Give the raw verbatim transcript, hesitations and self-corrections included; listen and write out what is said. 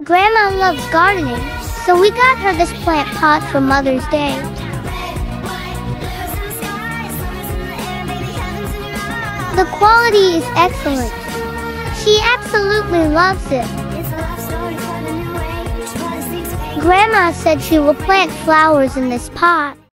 Grandma loves gardening, so we got her this plant pot for Mother's Day. The quality is excellent. She absolutely loves it. Grandma said she will plant flowers in this pot.